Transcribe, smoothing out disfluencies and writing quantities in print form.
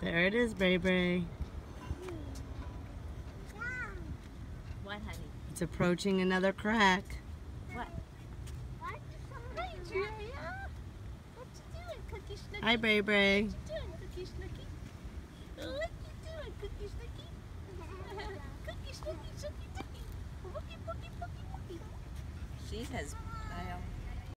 There it is, Bray Bray. What, honey? It's approaching another crack. What? Hey, Julia. What you doing, Cookie Snooky? Hi, Bray Bray. What you doing, Cookie Snooky? What you doing, Cookie Snooky? Cookie Snooky, Snooky, Snooky. Wookie, wookie, wookie, wookie. She has